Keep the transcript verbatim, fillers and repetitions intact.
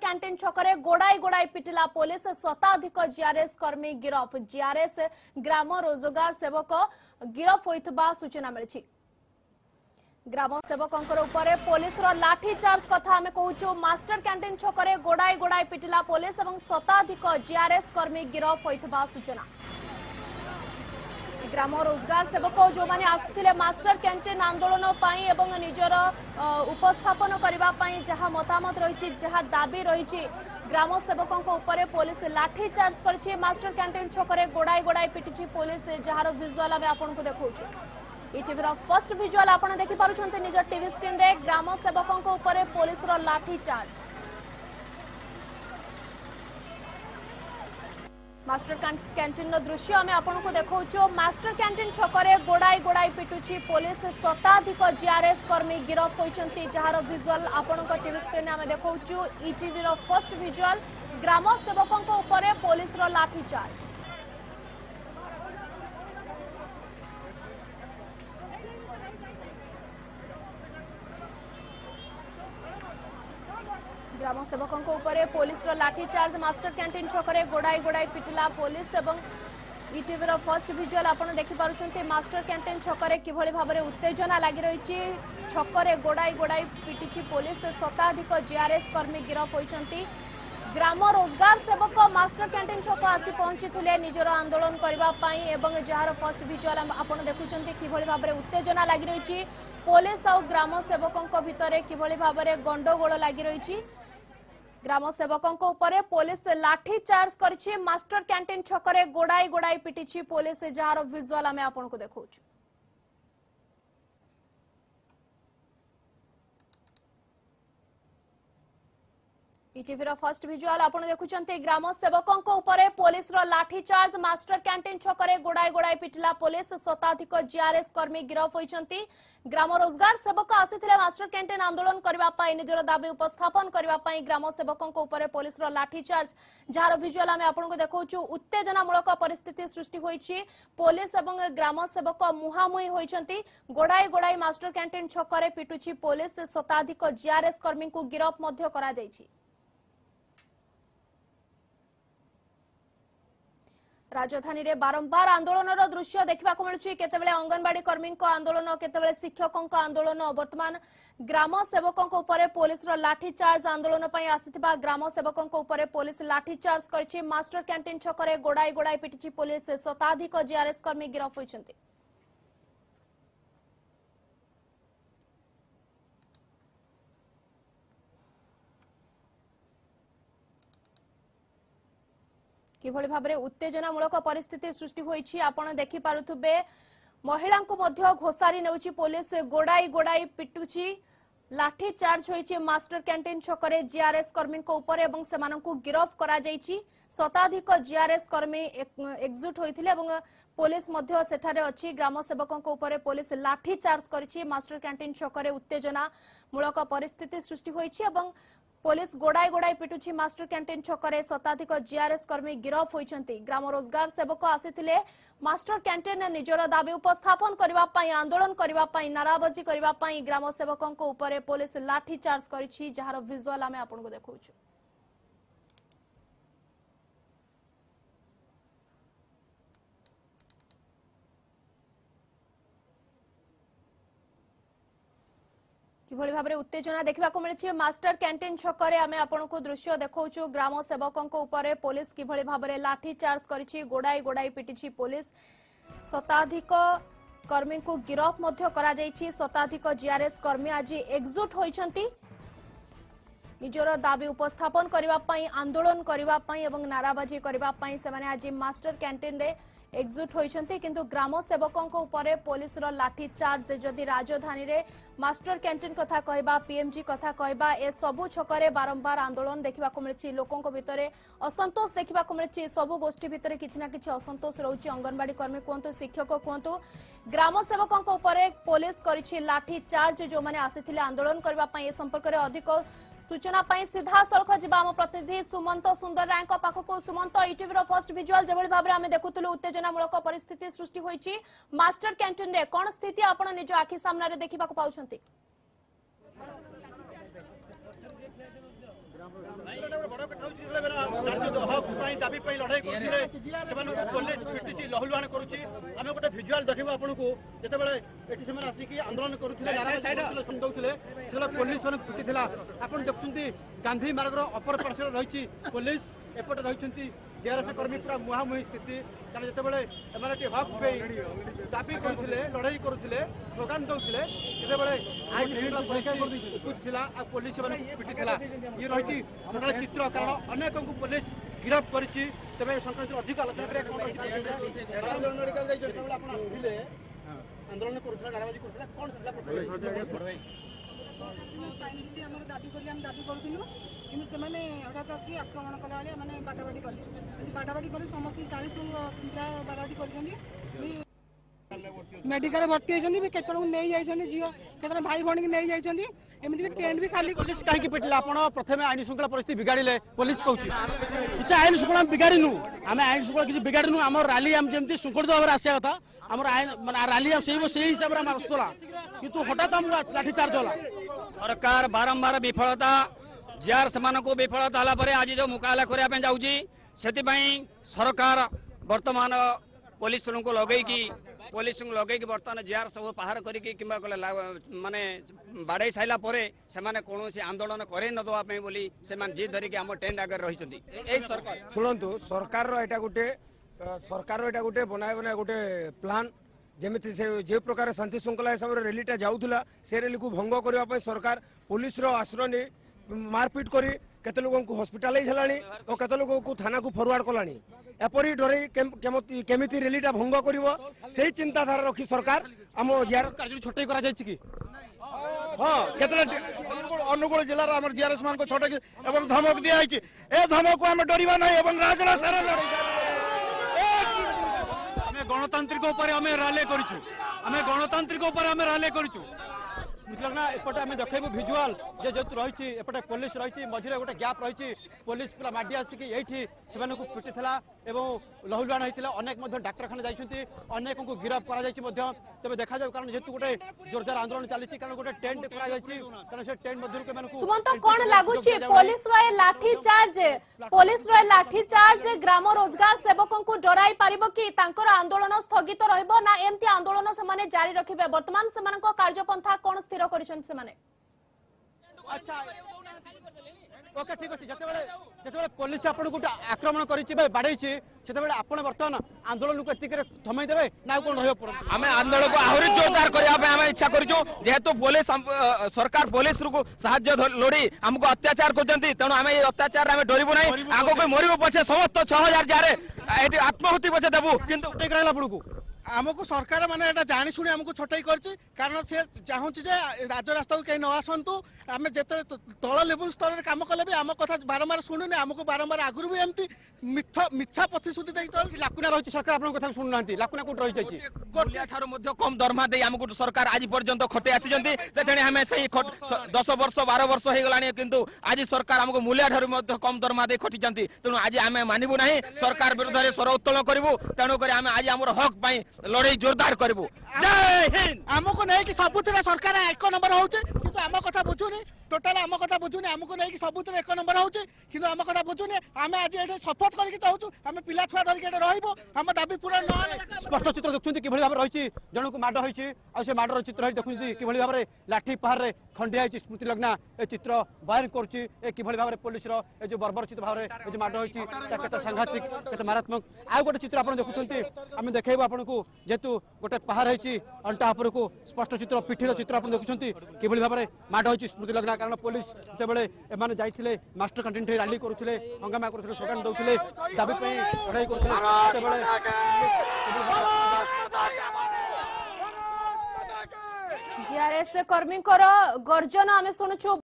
Canteen छकरे गोड़ाई गोड़ाई पिटिला पुलिस शताधिक जीआरएस कर्मी गिरफ जीआरएस ग्राम रोजगार सेवक गिरफ होइतबा सूचना मिली ग्राम सेवकों पुलिस लाठी चार्ज कथा आम कहूँ मास्टर कैंटीन छकरे गोड़ाई गोड़ाई पिटिला पुलिस और शताधिक जीआरएस कर्मी गिरफ होइतबा सूचना ग्राम रोजगार सेवक जो माने आसिथिले मास्टर कैंटीन आंदोलन एवं निजर उपस्थापन करने जहाँ मतामत रही जहाँ दाबी रही ग्राम सेवकों ऊपर पुलिस लाठी चार्ज कर मास्टर कैंटीन छकरे गोड़ाई गोड़ाई पिटी पुलिस जार विजुआल आम आपको देखा ईटीवी फर्स्ट विजुआल आप देखिपुं निज टीवी स्क्रीन रे ग्राम सेवकों ऊपर पुलिस लाठी चार्ज मास्टर कैंटीन दृश्य आम आपको देखा मास्टर कैंटीन छकरे गोड़ाई गोड़ाई पिटुची पुलिस शताधिक जीआरएस कर्मी गिरफ होती जार विजुआल आपण टीवी स्क्रीन आम देखा ईटीवी फर्स्ट विजुआल ग्राम सेवकों ऊपर पुलिस लाठी चार्ज ग्राम सेवकों ऊपर पुलिस लाठी चार्ज मास्टर कैंटीन छकरे गोड़ाई गोड़ाई पिटिला पुलिस एवं ईटीवी फर्स्ट विजुआल आप देखिपुं मास्टर कैंटीन छकरे किभली भाव में उत्तेजना लगी रही छकरे गोड़ाई गोड़ाई पिटी पुलिस शताधिक जीआरएस कर्मी गिरफ होती ग्राम रोजगार सेवक मास्टर कैंटीन छक आसी पहुंची निजर आंदोलन करने जार फर्स्ट विजुआल आप देखुं किभली भाव में उत्तेजना लगी रही पुलिस और ग्राम सेवकों भितर किभली भाव में गंडगोल लगी रही ग्राम सेवकों ऊपर पुलिस लाठी चार्ज कर मास्टर कैंटीन छकरे गोड़ाई गोड़ाई पिटी पुलिस जार विजुआल आम आपको देखा ईटीवी फर्स्ट विजुआल आप देखुं ग्राम सेवकों ऊपर पुलिस लाठी चार्ज मास्टर कैंटीन छकरे गोड़ाई गोड़ाई पिटिला पुलिस शताधिक जीआरएस कर्मी गिरफ होती ग्राम रोजगार सेवक आसिथिले मास्टर कैंटीन आंदोलन करने निजर दाबी उपस्थापन करने ग्राम सेवकों ऊपर पुलिस लाठी चार्ज जार विजुआल आम आपको देखा उत्तेजनामूलक परिस्थिति सृष्टि होती पुलिस और ग्राम सेवक मुहांमुही होती गोड़ाई गोड़ाई मास्टर कैंटीन छकरे पिटुची पुलिस शताधिक जीआरएस कर्मी को गिरफ करा जायछि राजधानी रे बारंबार आंदोलन दृश्य देखा मिलूँ केतबेले अंगनवाड़ी कर्मी आंदोलन केतबेले शिक्षकों आंदोलन वर्तमान ग्राम सेवकों ऊपर पुलिस लाठी चार्ज आंदोलन पर आसीथिबा ग्राम सेवकों ऊपर पुलिस लाठी चार्ज कर मास्टर कैंटीन छकरे गोड़ाई गोड़ाई पिटी पुलिस शताधिक जीआरएस कर्मी गिरफ होती किभली भाव में उत्तेजनामूलक परिस्थिति सृष्टि होईछि आपण देखि पारुथबे महिला को मध्य घोषारी नेउछि पुलिस गोड़ाई गोड़ाई पिटुछि लाठी चार्ज होईछि मास्टर कैंटीन छकरे जीआरएस कर्मी को ऊपर एवं सेमानंकु गिरफ करा जाईछि शताधिक जीआरएस कर्मी एकजुट होइथिले एवं पुलिस मध्य सेठारे अछि ग्राम सेवकों को ऊपर पुलिस लाठी चार्ज करिछि मास्टर कैंटीन छकरे उत्तेजनामूलक परिस्थिति सृष्टि होईछि एवं पुलिस गोड़ाई गोड़ाई पिटुछि मास्टर कैंटीन छकरे शताधिक जीआरएस कर्मी गिरफ होइछन्ति ग्राम रोजगार सेवक आसिथिले मास्टर कैंटीन निजर दाबी उपस्थापन करबा पई आंदोलन करबा पई नाराबाजी करबा पई ग्राम सेवकों ऊपर पुलिस लाठी चार्ज करिछि जहार विजुआल आमे आपनको देखौछु किभली भाव में उत्तेजना देखा मिली मास्टर कैंटीन छकरे आमे आपनको दृश्य देखौछु ग्राम सेवकों ऊपर पुलिस किभली भाव में लाठी चार्ज करिछि गोड़ाई गोड़ाई पिटिछि पुलिस शताधिक कर्मी को गिरफ मध्य करा जायछि शताधिक जीआरएस कर्मी आज एकजुट होइछन्ति निजर दाबी उपस्थापन करबा पई आंदोलन करबा पई एवं नाराबाजी करबा पई से माने आज मास्टर कैंटीन रे एकजुट होइछन्ति किंतु ग्राम सेवकों ऊपर पुलिस लाठी चार्ज जदि राजधानी रे मास्टर कैंटीन कथा कहबा पीएमजी कथा कहबा ए सबु छकरे बारंबार आंदोलन देखा मिली लोकों भितर असंतोष देखा मिली सबु गोष्ठी भितर किछि ना किछि असंतोष रहुछि अंगनवाड़ी कर्मी कहतु शिक्षक कहतु ग्राम सेवकों ऊपर पुलिस करिछि लाठी चार्ज जो माने आसीथिले आंदोलन करबा पई ए संपर्क रे अधिक सूचना सीधा सड़क जा आम प्रतिनिधि सुमंत सुंदर राय पाखक सुमंत ईटीवी फर्स्ट विजुआल जो भाव में देखुलु उत्तेजनामूलक परिस्थिति सृष्टि होईछि मास्टर कैंटीन रे कौन स्थिति आपण निज आखि सामने देखा पाउछंती दाबी लड़ाई पुलिस पिटी लहुलुहाण करुच्ची आम गोटे भिजुआल देखा आपको जिते आसिक आंदोलन करुले पुलिस मैंने पिटी आप देखुं गांधी मार्गर अपर पार्श्व रही पुलिस एपटे रही जेआरएस कर्मी पूरा मुहांमुही स्थिति कारण जितेबाला हक पे दाबी करते लड़ाई करुले स्लोगान दौले जितेबाला पुलिस पिटी ये रही चित्र कारण अनेक पुलिस गिरफ कर संक्रांत अधिक आलोचना आंदोलन करुला नाराबाजी करुला कौन दाबी कर दाबी करूँ कि हठात आसिक आक्रमण कला मैंने बाटाबाटी कले बाटाबाटी कर समस्त चालीस पिला बाटाबाटी कर मेडिकल भर्ती होती केत नहीं जाइए झील के भाई भाई की नहीं जाइए एमती टेंट भी खाली पुलिस कहीं पिटिला आप प्रथम आईन श्रृंखला परिस्थिति बिगाड़े पुलिस कौन किसी आईन श्रृंखला बिगाड़ू आम आईन श्रृंखला किसी बिगाड़ू आम राली जमी सुंखलित भाव आसा कथा आम आईन राली से हिसाब से आसूला कि हठात आमको लाठीचार्ज होला सरकार बारंबार विफलता जार से विफलता आज जो मुकाबला करने जाऊँगी से सरकार वर्तमान पुलिस को लगेगी पुलिस लगे बर्तमान जार सब पहाड़ करके माने बाड़े सारा पर कौन आंदोलन करे न दवाई बोली से जी धरिकी आम टेंट आगे रही सरकार शुणु सरकार एटा गोटे सरकार एटा गोटे बनाए बनाए गोटे प्लान जमी से जो प्रकार शांति श्रृंखला हिसाब से रैलीटा जाऊला से रैली को भंग करने सरकार पुलिस आश्रय नहीं मारपिट कर केते लोगों को हॉस्पिटलाइज है और केते लोगों को थाना को फरवर्ड कलानी एपरी डरे केमिति रैलीटा भंग कर से चिंताधारा रखी सरकार आम जीआर कार्य छोटे करा जायछि कि हाँ केते अनुगुल जिलार आम जीआरएस मान को छोटे एवं धमक दिया है ए धमक को आम डरवा नहीं एवं राजरा सारा लड़ाई आम गणतांत्रिक उपर आम राले करूँ आम गणतांत्रिक उपर आम राले करूँ बुझलना एपटे आम देखु भिजुआल जे जो रही एपटे पुलिस रही मझे गोटे गैप रही पुलिस पूरा माडी आसिक ये पिटी एवं लहुलुहाण होता अनेक डाक्तखाना जाइए अनेक को गिरफ कर तेज देखा जाए कारण जेहेतु गोटे जोरदार आंदोलन चली कारण गोटे टेंट कारण से टेंट सुमंत कौन लगुच पुलिस लाठीचार्ज पुलिस लाठीचार्ज ग्राम रोजगार सेवकों को डराई पारिबो कि तांकर आंदोलन स्थगित रहिबो ना एमती आंदोलन से जारी रखिबे वर्तमान से कार्यपंथा कौन स्थिर करिसन से माने अच्छा ओके ठीक अछि जते बेले जते बेले पुलिस आपन को आक्रमण करिछि बे बाडैछि सेते बेले आपन वर्तमान आंदोलन को एतिक थमै देबे ना कोन रहयो पड़ हमें आंदोलन को आहुरी जोरदार करिया पे हम इच्छा करिछु जेहेतु पुलिस सरकार पुलिस को सहाय्य लोडी हमको अत्याचार करजंती तनो हमें ये अत्याचार हमें डरिबो नै आगो को मरिबो पछे समस्त छह हजार जारे एटी आत्महत्या पछे देबो किंतु टेक रहला पड़को आमको सरकार माने एटा जानि सुनि हमको छटाई करछि कारण से चाहूछि जे राज रास्ता को कहीं न आसंतु आमे जेते तळ लेवल स्तर रे काम कले भी आम कथा बारंबार सुनुने हमको बारंबार आगुरु भी एमती मिथ्या मिथ्या प्रतिश्रुति दे लाकुना रही सरकार आपन कथा सुनुनांती लाकुना कोट रही जायछि गोटिया ठारो मध्ये कम दरमा दे हमको सरकार आज पर्यंत खटे आछिजंती तेथेने हमें सही दस वर्ष बारह वर्ष हे गलानी किंतु आज सरकार हमको मूल्य ठारो मध्ये कम दरमा दे खटी जंती तेनु आज हमें मानिबु नाही सरकार विरुद्ध रे स्वर उत्तोलन करिवु तेनु करी हमें आज हमर हक पई लड़ाई जोरदार करू जय हिंद आमको नहीं कि सबुतिर सरकार एक नंबर होचे किंतु आम कथा बुझुनी टोटाल आम कथा बुझुनी आमको नहीं कि सबुतिर एक नंबर होचे किंतु आम कथा बुझुनी आम आज एटे शपथ करके चाहूँ आम पिला छुआ धरिक रहबो हम दाबी पूरा न स्पष्ट चित्र देखुंती कि भाव रही जन को माड होई आ से माडर चित्र देखुंती कि भाव रे लाठी पहाड़ रे खंडिया है स्मृति लग्ना ए चित्र बयान करुच्ची ए कि भाव रे पुलिस रो ए जो बर्बरचित भाव रे ए जो माड होई केते सांघातिक केते मारात्मक आ गोटे चित्र आपन देखुंती आम देखेबो आपन को जेतु गोटे पहाड़ है अंटा उपर को स्पष्ट चित्र पिठीर चित्र आप देखुं कि भाव में माड होती स्मृति लग्ना कारण पुलिस जितेबाला एम जाइए मास्टर कैंटीन रैली करुले हंगामा करुले स्लोगान दौले दाबी लड़ाई करुले जीआरएस कर्मी गर्जन आम शुणुचु।